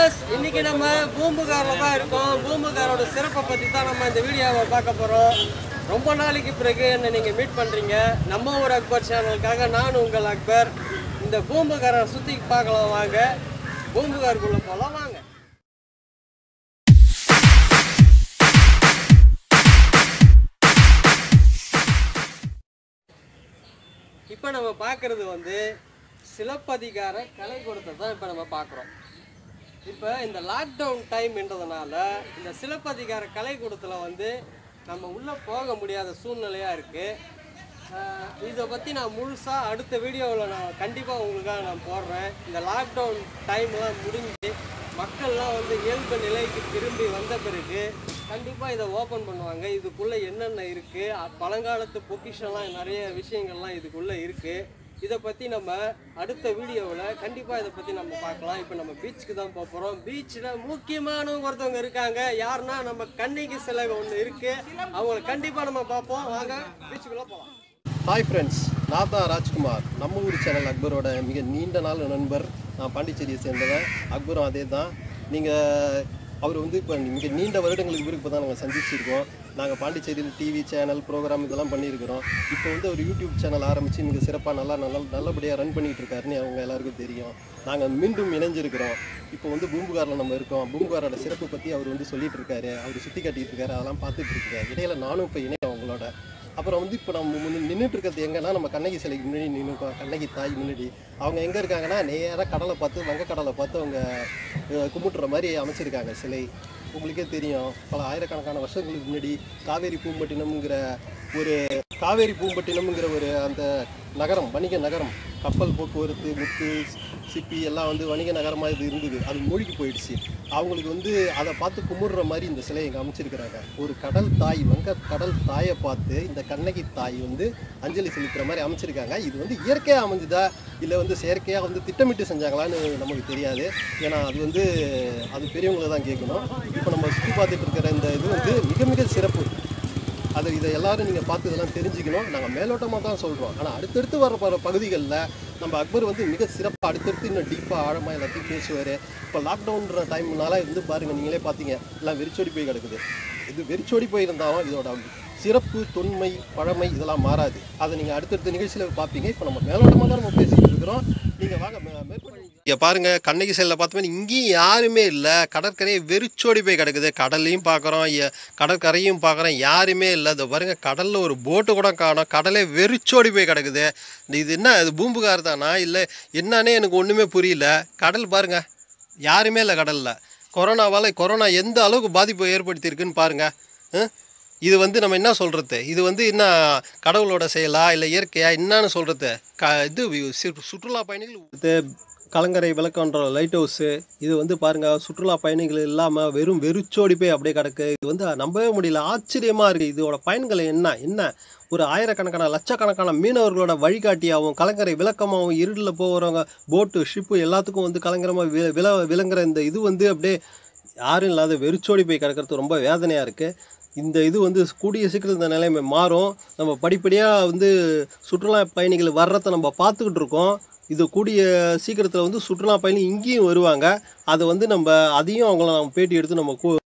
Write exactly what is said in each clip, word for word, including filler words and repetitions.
Viewers, இன்னைக்கு நம்ம பூம்புகார்ல தான் இருக்கோம். பூம்புகாரோட சிறப்பை பற்றி தான் நம்ம இந்த வீடியோவை பார்க்க போகிறோம். ரொம்ப நாளைக்கு பிறகு என்ன நீங்கள் மீட் பண்ணுறீங்க. நம்ம ஒரு அக்பர் சேனலுக்காக நான் உங்கள் அக்பர். இந்த பூம்புகாரை சுற்றி பார்க்கலாம் வாங்க. பூம்புகாருக்குள்ளே போகலாம் வாங்க. இப்போ நம்ம பார்க்குறது வந்து சிலப்பதிகார கலைக்கூடத்தை தான் இப்போ நம்ம பார்க்குறோம். இப்போ இந்த லாக்டவுன் டைம்ன்றதுனால இந்த சிலப்பதிகார கலைக்கூடத்தில் வந்து நம்ம உள்ளே போக முடியாத சூழ்நிலையாக இருக்குது. இதை பற்றி நான் முழுசாக அடுத்த வீடியோவில் நான் கண்டிப்பாக உங்களுக்காக நான் போடுறேன். இந்த லாக்டவுன் டைம்லாம் முடிஞ்சு மக்கள்லாம் வந்து இயல்பு நிலைக்கு திரும்பி வந்த பிறகு கண்டிப்பாக இதை ஓப்பன் பண்ணுவாங்க. இதுக்குள்ளே என்னென்ன இருக்குது, பழங்காலத்து பொக்கிஷன்லாம் நிறைய விஷயங்கள்லாம் இதுக்குள்ளே இருக்குது. இதை பற்றி நம்ம அடுத்த வீடியோவில் கண்டிப்பாக இதை பற்றி நம்ம பார்க்கலாம். இப்போ நம்ம பீச்சுக்கு தான் போக போகிறோம். பீச்சில் முக்கியமானவங்க ஒருத்தவங்க இருக்காங்க. யாருன்னா நம்ம கண்ணகி சிலை ஒன்று இருக்குது. அவங்களை கண்டிப்பாக நம்ம பார்ப்போம். வாங்க பீச்சுக்குள்ளே போகலாம். ஹாய் ஃப்ரெண்ட்ஸ், நான் தான் ராஜ்குமார். நம்ம ஊர் சேனல் அக்பரோட மிக நீண்ட நாள் நண்பர். நான் பாண்டிச்சேரியை சேர்ந்தவன். அக்பரும் அதே தான். நீங்கள் அவர் வந்து இப்போ மிக நீண்ட வருடங்களுக்கு பிறகு இப்போ தான் நாங்கள் சந்திச்சிருக்கோம். நாங்கள் பாண்டிச்சேரியில் டிவி சேனல் ப்ரோக்ராம் இதெல்லாம் பண்ணியிருக்கிறோம். இப்போ வந்து அவர் யூடியூப் சேனல் ஆரம்பித்து மிக சிறப்பாக நல்லா நல்ல நல்லபடியாக ரன் பண்ணிகிட்டு இருக்காருன்னு அவங்க எல்லாருக்கும் தெரியும். நாங்கள் மீண்டும் இணைஞ்சிருக்கிறோம். இப்போ வந்து பூம்புகாரில் நம்ம இருக்கோம். பூம்புகாரோட சிறப்பு பற்றி அவர் வந்து சொல்லிகிட்டு இருக்காரு. அவர் சுற்றி காட்டிகிட்டு இருக்காரு. அதெல்லாம் பார்த்துட்டு இருக்காரு. இடையில நானும் இப்போ இணையம் அவங்களோட. அப்புறம் வந்து இப்போ நம்ம முன்னு நின்றுட்டு இருக்கிறது எங்கன்னா நம்ம கண்ணகி சிலைக்கு முன்னாடி நின்றுக்கோம். கண்ணகி தாய் முன்னாடி. அவங்க எங்கே இருக்காங்கன்னா நேராக கடலை பார்த்து வங்கக்கடலை பார்த்து அவங்க கும்பிட்டுற மாதிரி அமைச்சிருக்காங்க சிலை. உங்களுக்கே தெரியும், பல ஆயிரக்கணக்கான வருஷங்களுக்கு முன்னாடி காவேரி பூம்பட்டினம்ங்கிற ஒரு காவேரி பூம்பட்டினம்ங்கிற ஒரு அந்த நகரம், வணிக நகரம், கப்பல் போக்குவரத்து, முத்து சிப்பி எல்லாம் வந்து வணிக நகரமாக இது இருந்தது. அது மூழ்கி போயிடுச்சு. அவங்களுக்கு வந்து அதை பார்த்து கும்பிடுற மாதிரி இந்த சிலையை இங்கே அமைச்சிருக்கிறாங்க. ஒரு கடல் தாய், வங்க கடல் தாயை பார்த்து இந்த கண்ணகி தாய் வந்து அஞ்சலி செலுத்துகிற மாதிரி அமைச்சிருக்காங்க. இது வந்து இயற்கையாக அமைஞ்சுதா இல்லை வந்து செயற்கையாக வந்து திட்டமிட்டு செஞ்சாங்களான்னு நமக்கு தெரியாது. ஏன்னா அது வந்து அது பெரியவங்களை தான் கேட்கணும். இப்போ நம்ம சுற்றி பார்த்துட்டு இருக்கிற இந்த இது வந்து மிக மிக சிறப்பு. அது இதை எல்லோரும் நீங்கள் பார்த்து இதெல்லாம் தெரிஞ்சுக்கணும். நாங்கள் மேலோட்டமாக தான் சொல்கிறோம். ஆனால் அடுத்தடுத்து வர போகிற பகுதிகளில் நம்ம அக்பர் வந்து மிக சிறப்பாக அடுத்தடுத்து இன்னும் டீப்பாக ஆழமாக எல்லாத்தையும் பேசுவார். இப்போ லாக்டவுன்ற டைம்னால இருந்து பாருங்கள், நீங்களே பார்த்தீங்க, எல்லாம் வெறிச்சோடி போய் கிடக்குது. இது வெறிச்சோடி போயிருந்தாலும் இதோட சிறப்பு, தொன்மை, பழமை இதெல்லாம் மாறாது. அதை நீங்கள் அடுத்தடுத்த நிகழ்ச்சியில் பார்ப்பீங்க. இப்போ நம்ம மேலோட்டமாக தான் நம்ம பேசிகிட்டு இருக்கிறோம். நீங்கள் வாங்க மேற்கொண்டு. இங்கே பாருங்கள், கண்ணகி சிலையில் பார்த்தோம்னா இங்கேயும் யாருமே இல்லை. கடற்கரையை வெறிச்சோடி போய் கிடக்குது. கடல்லையும் பார்க்குறோம், கடற்கரையும் பார்க்குறோம், யாருமே இல்லை. அதை பாருங்கள், கடலில் ஒரு போட்டு கூட காணோம். கடலே வெறிச்சோடி போய் கிடக்குது. இது என்ன, இது பூம்புகார் தானா இல்லை என்னன்னே எனக்கு ஒன்றுமே புரியல. கடல் பாருங்கள், யாருமே இல்லை கடலில். கொரோனாவால் கொரோனா எந்த அளவுக்கு பாதிப்பு ஏற்படுத்தியிருக்குன்னு பாருங்கள். இது வந்து நம்ம என்ன சொல்கிறது, இது வந்து என்ன கடவுளோட செயலா இல்லை இயற்கையா என்னன்னு சொல்கிறது. க இது சுற்றுலா பயணிகள் கலங்கரை விளக்கன்ற லைட் ஹவுஸு இது வந்து பாருங்கள், சுற்றுலா பயணிகள் இல்லாமல் வெறும் வெறிச்சோடி போய் அப்படியே கிடக்கு. இது வந்து நம்பவே முடியல, ஆச்சரியமாக இருக்குது. இதோட பயன்கள் என்ன என்ன ஒரு ஆயிரக்கணக்கான லட்சக்கணக்கான மீனவர்களோட வழிகாட்டியாகவும் கலங்கரை விளக்கமாகவும் இருளில் போகிறவங்க போட்டு ஷிப்பு எல்லாத்துக்கும் வந்து கலங்கரமாக வி வில விளங்குற இந்த இது வந்து அப்படியே யாரும் இல்லாத வெறிச்சோடி போய் கிடக்கிறது ரொம்ப வேதனையாக இருக்குது. இந்த இது வந்து கூடிய சீக்கிரம் இந்த நிலைமை மாறும். நம்ம படிப்படியாக வந்து சுற்றுலா பயணிகள் வர்றதை நம்ம பார்த்துக்கிட்டு இருக்கோம். இது கூடிய சீக்கிரத்தில் வந்து சுற்றுலா பயணி இங்கேயும் வருவாங்க. அதை வந்து நம்ம அதையும் அவங்கள நம்ம பேட்டி எடுத்து நம்ம கூ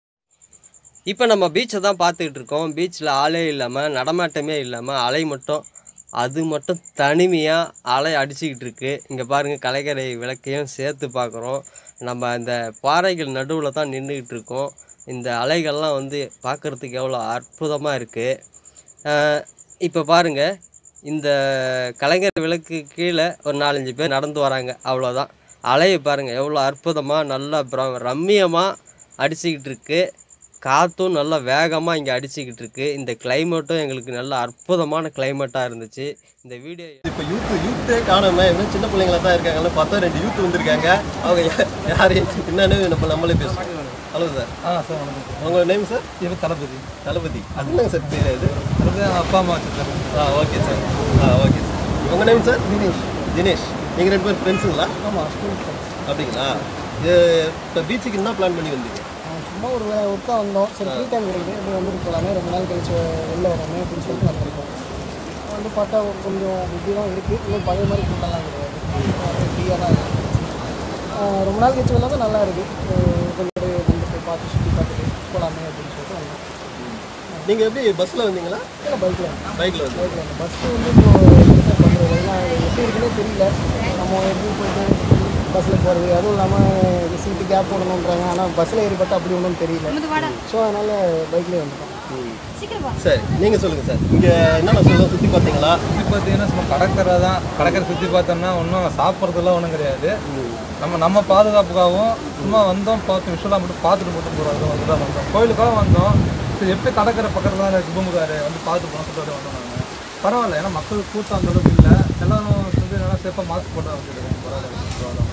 இப்போ நம்ம பீச்சை தான் பார்த்துக்கிட்டு இருக்கோம். பீச்சில் ஆளே இல்லாமல், நடமாட்டமே இல்லாமல், அலை மட்டும் அது மட்டும் தனிமையாக அலை அடிச்சுக்கிட்டு இருக்குது. இங்கே பாருங்கள், கலைக்கரை விளக்கையும் சேர்த்து பார்க்குறோம். நம்ம அந்த பாறைகள் நடுவில் தான் நின்றுக்கிட்டு இருக்கோம். இந்த அலைகள்லாம் வந்து பார்க்குறதுக்கு எவ்வளோ அற்புதமாக இருக்குது. இப்போ பாருங்கள், இந்த கலைஞர் விளக்கு கீழே ஒரு நாலஞ்சு பேர் நடந்து வராங்க, அவ்வளோதான். அலையை பாருங்கள் எவ்வளோ அற்புதமாக நல்லா ரம்மியமாக அடிச்சுக்கிட்டு இருக்கு. காற்றும் நல்லா வேகமாக இங்கே அடிச்சுக்கிட்டு இருக்கு. இந்த கிளைமேட்டும் எங்களுக்கு நல்ல அற்புதமான கிளைமேட்டாக இருந்துச்சு. இந்த வீடியோ இப்போ யூத்து யூத்தே காணாமல் இன்னும் சின்ன பிள்ளைங்களா தான் இருக்காங்கன்னு பார்த்தா ரெண்டு யூத்து வந்திருக்காங்க. அவங்க யாரையும் என்னன்னு நம்ம நம்மளே பேசுவோம். Hello sir. ஆ சார், வணக்கம். உங்கள் நேம் சார்? இது தளபதி. தளபதி அது என்னங்க சார் பேர்? இது அது அப்பா அம்மா வச்சுருக்காங்க. ஆ ஓகே சார். ஆ ஓகே சார். உங்கள் நேம் சார்? தினேஷ். தினேஷ். நீங்கள் ரெண்டு பேர் ஃப்ரெண்ட்ஸுங்களா? ஆமாம், ஸ்கூல் ஃப்ரெண்ட்ஸ். அப்படிங்களா? இது இப்போ பீச்சுக்கு என்ன பிளான் பண்ணி வந்தீங்க? சும்மா ஒரு ஒர்க்காக வந்தோம். சரி, ஃப்ரீ டைம் கிடைக்குது, இப்படி வந்துட்டு போகலாமே, ரொம்ப நாள் கழிச்சு வெளில வராமே அப்படின்னு சொல்லிட்டு வந்திருக்கோம். வந்து பார்த்தா கொஞ்சம் இப்படி தான் இருக்குது. இன்னும் பழைய மாதிரி கூட்டம்லாம் கிடையாது. ஃப்ரீயாக தான் இருக்குது. ரொம்ப நாள் கழிச்சு வந்தால் நல்லா இருக்குது, கொஞ்சம் வந்துட்டு பார்த்து சுற்றி பார்த்துட்டு போகலாமே அப்படின்னு சொல்லிட்டு வந்தோம். நீங்கள் எப்படி பஸ்ஸில் வந்தீங்களா இல்லை பைக்கில் பைக்கில் வந்து பைக்கில் வந்து பஸ்ஸு வந்து இப்போ பண்ணுறது எல்லாம் எப்படி இருக்குன்னே தெரியல. நம்ம எப்படி போயிட்டு பஸ்ஸில் போகிறது, அதுவும் இல்லாமல் சீட்டு கேப் போடணுன்றாங்க. ஆனால் பஸ்ஸில் ஏறிப்பட்டு அப்படி ஒன்றும் தெரியல. ஸோ அதனால் பைக்லேயே வந்துட்டோம். சரி, நீங்கள் சொல்லுங்கள் சார். இங்கே என்னென்ன சொல்லுங்கள், சுற்றி பார்த்தீங்களா? சுற்றி பார்த்தீங்கன்னா சும்மா கடற்கரை தான். கடற்கரை சுற்றி பார்த்தோம்னா ஒன்றும் சாப்பிட்றதுலாம் ஒன்றும் கிடையாது. நம்ம நம்ம பாதுகாப்புக்காகவும் சும்மா வந்தோம், பார்த்து விஷயம்லாம் மட்டும் பார்த்துட்டு போட்டு போகிறோம். அதுதான் வந்தோம், கோயிலுக்காக வந்தோம். சரி, எப்படி கடற்கரை பக்கத்தில் தான் இருக்குது பூம்புகார், வந்து பார்த்து போன சொல்லிட்டு வந்தோம். நாங்கள் பரவாயில்ல, ஏன்னா மக்கள் கூட்டம் அந்த அளவுக்கு இல்லை. எல்லாரும் வந்து நல்லா சேஃபாக மாஸ்க் போட்டு வந்துருக்கோம். பரவாயில்ல.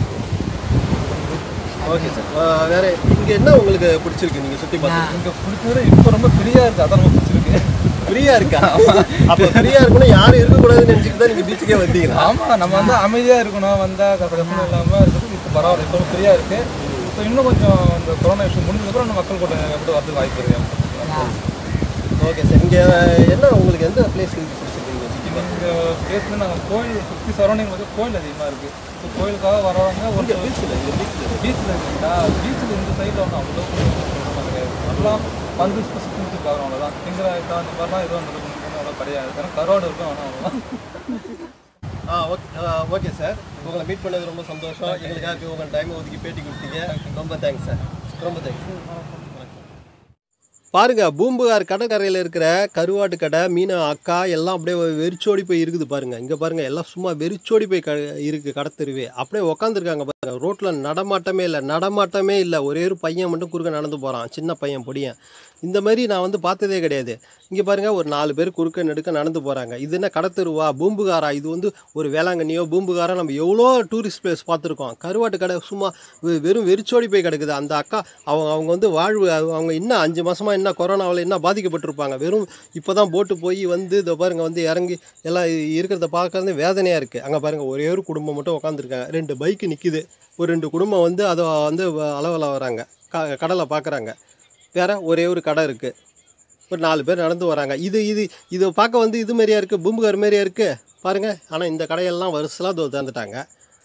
Okay sir. வேறு இங்கே என்ன உங்களுக்கு பிடிச்சிருக்கு நீங்கள் சுற்றி பார்த்து? இங்கே பிடிச்சது இப்போ ரொம்ப ஃப்ரீயாக இருக்குது, அதான் ரொம்ப பிடிச்சிருக்கு. ஃப்ரீயாக இருக்கா? அப்போ ஃப்ரீயாக இருக்கணும், யாரும் இருக்கக்கூடாதுன்னு நினச்சிட்டு தான் நீங்கள் பீச்சுக்கே வந்தீங்களா? ஆமாம், நம்ம வந்து அமைதியாக இருக்கணும், வந்தால் கஷ்டம் இல்லாமல் இருக்குது. இப்போ பரவாயில்ல, இப்போ ஃப்ரீயாக இருக்குது. இப்போ இன்னும் கொஞ்சம் இந்த கொரோனா இஷ்யூ முடிஞ்சதுக்கப்புறம் இன்னும் மக்கள் கூட்டம் எப்படி வரதுக்கு வாய்ப்பு இருக்குது. Okay sir. இங்கே என்ன உங்களுக்கு எந்த பிளேஸ் பிடிச்சிருக்கீங்க? இந்த பிளேஸில் நாங்கள் கோயில் சுற்றி சரௌண்டிங் வந்து கோயில் அதிகமாக இருக்குது. இப்போ கோயிலுக்காக வரவங்க ஒரு பீச்சில் பீச்சில் பீச்சில் இருக்குங்களா, பீச்சில் இந்த சைடில் ஒன்றும் அவ்வளோ கிடையாது. அதெல்லாம் வந்து சுற்றுக்கு வரும், அவ்வளோதான். திங்கராயிட்டா அந்த மாதிரிலாம் எதுவும் அந்த அவ்வளோ கிடையாது. ஏன்னா கரோடு இருக்கும், ஆனால் அவ்வளோதான். ஆ ஓகே ஓகே சார். உங்களை மீட் பண்ணது ரொம்ப சந்தோஷம். எங்களுக்காக உங்கள் டைமை ஒதுக்கி பேட்டி கொடுத்தீங்க, ரொம்ப தேங்க்ஸ் சார். ரொம்ப தேங்க்ஸ். பாருங்க, பூம்புகார் கடற்கரையில் இருக்கிற கருவாட்டு கடை, மீன் அக்கா எல்லாம் அப்படியே வெறிச்சோடி போய் இருக்குது பாருங்க. இங்கே பாருங்க, எல்லாம் சும்மா வெறிச்சோடி போய் க இருக்குது கடத்தருவே. அப்படியே உக்காந்துருக்காங்க பாருங்க. ரோட்டில் நடமாட்டமே இல்லை, நடமாட்டமே இல்லை. ஒரே ஒரு பையன் மட்டும் குறுக்க நடந்து போகிறான், சின்ன பையன் பொடியன். இந்த மாதிரி நான் வந்து பார்த்ததே கிடையாது. இங்கே பாருங்கள், ஒரு நாலு பேர் குறுக்க நெடுக்க நடந்து போகிறாங்க. இது என்ன கடத்தருவா, பூம்புகாரா? இது வந்து ஒரு வேளாங்கண்ணியோ பூம்புகாரா நம்ம எவ்வளோ டூரிஸ்ட் பிளேஸ் பார்த்துருக்கோம். கருவாட்டு கடை சும்மா வெறும் வெறிச்சோடி போய் கிடக்குது. அந்த அக்கா அவங்க அவங்க வந்து வாழ்வு, அவங்க இன்னும் அஞ்சு மாதமாக என்ன கொரோனாவில் என்ன பாதிக்கப்பட்டிருப்பாங்க. வெறும் இப்போ தான் போட்டு போய் வந்து இதை பாருங்கள் வந்து இறங்கி எல்லாம் இருக்கிறத பார்க்கறது வேதனையாக இருக்குது. அங்கே பாருங்கள், ஒரே ஒரு குடும்பம் மட்டும் உட்காந்துருக்காங்க. ரெண்டு பைக்கு நிற்கிது. ஒரு ரெண்டு குடும்பம் வந்து அதை வந்து அளவில் வராங்க, க கடலை பார்க்குறாங்க. வேறு ஒரே ஒரு கடை இருக்குது. ஒரு நாலு பேர் நடந்து வராங்க. இது இது இதை பார்க்க வந்து இது மாதிரியா இருக்குது, பூம்புகார் மாதிரியா இருக்குது பாருங்கள். ஆனால் இந்த கடையெல்லாம் வருஷலாம் திறந்துட்டாங்க.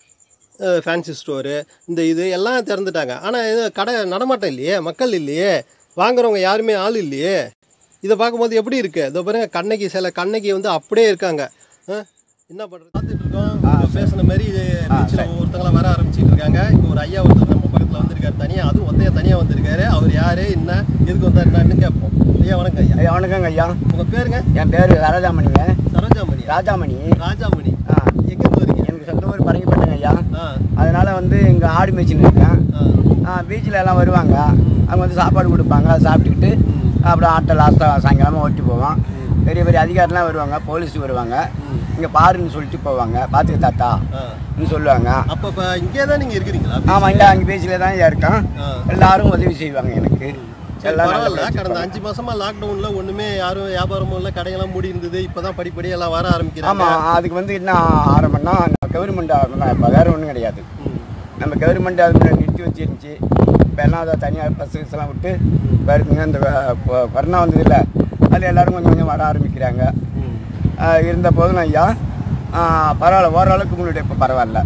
ஃபேன்சி ஸ்டோரு இந்த இது எல்லாம் திறந்துட்டாங்க. ஆனால் இது கடை நடமாட்டம் இல்லையே, மக்கள் இல்லையே, வாங்குறவங்க யாருமே ஆள் இல்லையே. இதை பார்க்கும்போது எப்படி இருக்குது? இதோ பாருங்கள், கண்ணகி சில கண்ணகி வந்து அப்படியே இருக்காங்க. என்ன பண்ணுறது பார்த்துட்டு இருக்கோம். பேசின மாதிரி பீச்சில் ஒவ்வொருத்தங்களாம் வர ஆரம்பிச்சிட்டு இருக்காங்க. இப்போ ஒரு ஐயா ஒருத்தர் நம்ம பக்கத்தில் வந்திருக்காரு, தனியாக, அதுவும் ஒத்தையா தனியாக வந்திருக்காரு. அவர் யார், என்ன, எதுக்கு வந்தார் என்னன்னு கேட்போம். ஐயா வணக்கம். ஐயா ஐயா வணக்கங்க. ஐயா உங்கள் பேருங்க? என் பேர் ராஜாமணிங்க. சரோஜாமணி. ராஜாமணி ராஜாமணி. ஆ, எங்கேருந்து வரீங்க? எனக்கு சொந்த ஊர் பரங்கிப்பட்டங்க ஐயா. ஆ, அதனால் வந்து இங்கே ஆடு மேய்ச்சின்னு இருக்கேன். ஆ, பீச்சில் எல்லாம் வருவாங்க, அவங்க வந்து சாப்பாடு கொடுப்பாங்க, அதை சாப்பிட்டுக்கிட்டு அப்புறம் ஆட்டை லாஸ்ட்டாக சாயங்காலமாக ஓட்டி போவோம். பெரிய பெரிய அதிகாரிலாம் வருவாங்க, போலீஸ் வருவாங்க, இங்கே பாருன்னு சொல்லிட்டு போவாங்க, பார்த்துக்க தாத்தான்னு சொல்லுவாங்க. அப்போ இப்போ இங்கே தான் நீங்கள் இருக்கிறீங்களா? ஆமாம், இங்கே அங்கே பீச்சில் தான் இருக்கேன். எல்லாரும் உதவி செய்வாங்க எனக்கு. பரவாயில்ல. கடந்த அஞ்சு மாசமா லாக்டவுன்ல ஒண்ணுமே யாரும் வியாபாரமும் இல்லை, கடையெல்லாம் மூடி இருந்தது. இப்பதான் படிப்படி எல்லாம் வர ஆரம்பிக்கிறாங்க. ஆமா, அதுக்கு வந்து என்ன ஆரம்பம்னா கவர்மெண்ட் ஆரம்பம், இப்போ வேற ஒன்றும் கிடையாது. நம்ம கவர்மெண்ட் அது நிறுத்தி வச்சிருந்துச்சு. இப்போ எல்லாம் அதை தனியார் பஸ் எல்லாம் விட்டு வருதுங்க. இந்த கொரோனா வந்தது இல்லை, அதில் எல்லோரும் கொஞ்சம் கொஞ்சம் வர ஆரம்பிக்கிறாங்க. இருந்த போதும் ஐயா பரவாயில்ல, ஓரளவுக்கு முன்னாடி இப்போ பரவாயில்ல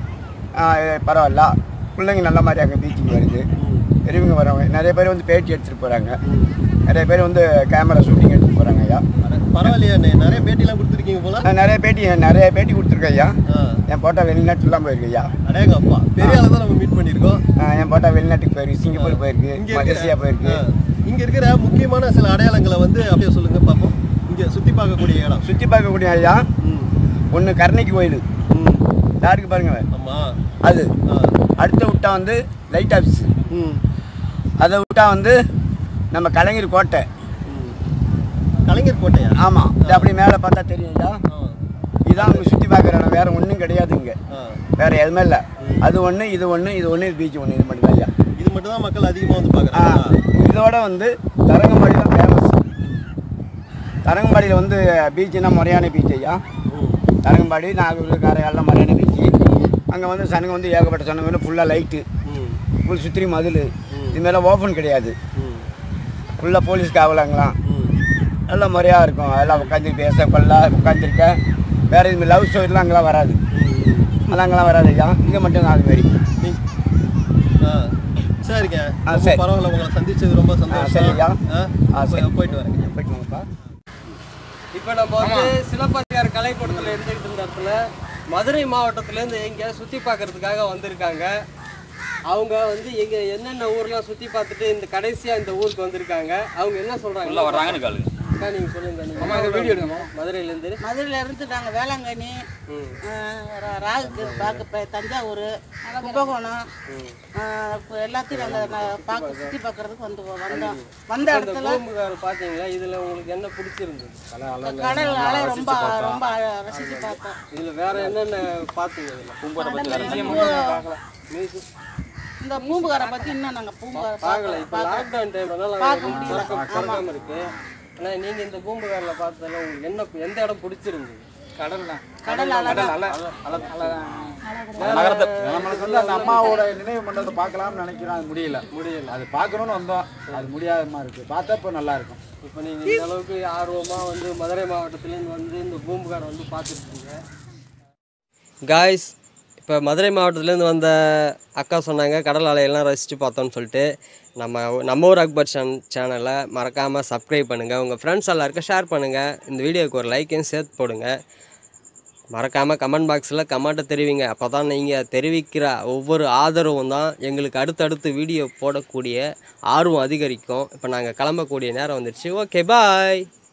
பரவாயில்ல. பிள்ளைங்க நல்ல மாதிரி அங்கே பீச்சுக்கு வருது. பெரியவங்க வரவங்க நிறைய பேர் வந்து பேட்டி எடுத்துகிட்டு போகிறாங்க, நிறைய பேர் வந்து கேமரா ஷூட்டிங் எடுத்துகிட்டு போகிறாங்க ஐயா. பரவாயில்லையா? நிறைய பேட்டிலாம் கொடுத்துருக்கீங்க போல. நிறைய பேட்டி நிறைய பேட்டி கொடுத்துருக்கேன் ஐயா. என் போட்டா வெளிநாட்டுலாம் போயிருக்கு ஐயா. அடேங்கப்பா, பெரிய ஆளை தான் நம்ம மீட் பண்ணியிருக்கோம். என் போட்டா வெளிநாட்டுக்கு போயிருக்கு, சிங்கப்பூர் போயிருக்கு, மலேசியா போயிருக்கு. இங்கே இருக்கிற முக்கியமான சில அடையாளங்களை வந்து அப்படியே சொல்லுங்க பார்ப்போம். இங்கே சுற்றி பார்க்கக்கூடிய இடம், சுற்றி பார்க்கக்கூடிய ஐயா, ஒன்று கருணைக்கு கோயில் யாருக்கு பாருங்க. ஆமாம், அது அடுத்த விட்டா வந்து லைட் ஹவுஸ். அதை விட்டா வந்து நம்ம கலைஞர் கோட்டை. கலைஞர் கோட்டையா? ஆமாம், இது அப்படி மேலே பார்த்தா தெரியுங்களா? இதான் அவங்க சுற்றி பார்க்குற இடம், வேறு ஒன்றும் கிடையாது இங்கே, வேறு எதுவுமே இல்லை. அது ஒன்று, இது ஒன்று, இது ஒன்று, பீச் ஒன்று, இது மட்டும் தான் ஐயா. இது மட்டும் தான் மக்கள் அதிகமாக வந்து பார்க்குறாங்க. இதோட வந்து தரங்கம்பாடி தான் ஃபேமஸ். தரங்கம்பாடியில் வந்து பீச்சுனா முறையான பீச் ஐயா. தரங்கம்பாடி, நாகூர், காரைக்கால்லாம் முறையான பீச்சு. அங்கே வந்து சனங்க வந்து ஏகப்பட்ட சனங்க, ஃபுல்லாக லைட்டு, ஃபுல் சுற்றி மதில், இதுமாரிலாம் ஓப்பன் கிடையாது. ஃபுல்லாக போலீஸ் காவலாங்களாம், எல்லாம் முறையாக இருக்கும். எல்லாம் உட்காந்து பேச கொள்ளா உட்காந்துருக்க. வேறு இதுமாதிரி லவ் ஸ்டோரிலாம் அங்கெல்லாம் வராது. அதெல்லாம் அங்கெல்லாம் வராது ஐயா, இங்கே மட்டும் அது மாதிரி. ஆ சரிங்க. ஆ, சரி. பரவாயில்ல, உங்களை சந்திச்சது ரொம்ப சந்தோஷம். சரி ஐயா. ஆ, ஆ, சரி. போயிட்டு வரேங்க. போயிட்டு வாங்கப்பா. இப்போ நம்ம வந்து சிலப்பதிகார கலைக்கூடத்தில் இருந்துகிட்டு இருந்த இடத்துல மதுரை மாவட்டத்துலேருந்து எங்கே சுற்றி பார்க்கறதுக்காக வந்திருக்காங்க. அவங்க வந்து எங்கே என்னென்ன ஊர்லாம் சுற்றி பார்த்துட்டு இந்த கடைசியாக இந்த ஊருக்கு வந்திருக்காங்க. அவங்க என்ன சொல்கிறாங்க உள்ள வர்றாங்கன்னு காலு அக்கா நீங்கள் சொல்லுங்க. அம்மா இதை வீடியோ எடுங்கம்மா. மதுரையிலேருந்து மதுரையில இருந்து நாங்கள் வேளாங்கண்ணி, ராகு பார்க்க தஞ்சாவூர், கும்பகோணம் இப்போ எல்லாத்தையும் நாங்கள் பார்க்க சுற்றி பார்க்கறதுக்கு வந்து வந்தோம். வந்த இந்த இடத்துல பூம்புகார் பார்த்தீங்களா, இதில் உங்களுக்கு என்ன பிடிச்சிருந்தது? கடல் அலை ரொம்ப ரொம்ப ரசித்து பார்த்தோம். இதில் வேற என்னென்ன பார்த்தீங்க? இதில் பூம்பாட்டை பற்றி மியூசிக் இந்த பூம்புகாரை பற்றி இன்னும் நாங்கள் பூம்புகாரை பார்க்கல. பார்க்கல. இப்போ லாக்டவுன் டைம்னால பார்க்க முடியல. திறக்காம இருக்கு. ஆனால் நீங்கள் இந்த பூம்புகாரில் பார்த்ததில் உங்களுக்கு என்ன எந்த இடம் பிடிச்சிருந்தது? கடல் தான். கடல் அலை கடல் அலை அலை அலை நகரத்தை நம்மளுக்கு வந்து அந்த அம்மாவோட நினைவு மண்டபத்தை பார்க்கலாம்னு நினைக்கிறோம், அது முடியல முடியல. அது பார்க்கணும்னு வந்தோம், அது முடியாத மாதிரி இருக்கு. பார்த்தா இப்போ நல்லா இருக்கும். இப்போ நீங்கள் இந்த அளவுக்கு ஆர்வமாக வந்து மதுரை மாவட்டத்துலேருந்து வந்து இந்த பூம்புகாரை வந்து பார்த்துருக்கீங்க. காய்ஸ், இப்போ மதுரை மாவட்டத்துலேருந்து வந்த அக்கா சொன்னாங்க கடல் அலையெல்லாம் ரசித்து பார்த்தோன்னு சொல்லிட்டு. நம்ம நம்ம ஊர் அக்பர் சேன் சேனலை மறக்காமல் சப்ஸ்கிரைப் பண்ணுங்கள், உங்கள் ஃப்ரெண்ட்ஸ் எல்லாருக்கும் ஷேர் பண்ணுங்கள், இந்த வீடியோவுக்கு ஒரு லைக்கையும் சேர்த்து போடுங்க. மறக்காமல் கமெண்ட் பாக்ஸில் கமெண்ட்டை தெரிவிங்க. அப்போ தான் நீங்கள் தெரிவிக்கிற ஒவ்வொரு ஆதரவும் தான் எங்களுக்கு அடுத்தடுத்து வீடியோ போடக்கூடிய ஆர்வம் அதிகரிக்கும். இப்போ நாங்கள் கிளம்பக்கூடிய நேரம் வந்துடுச்சு. ஓகே, பாய்.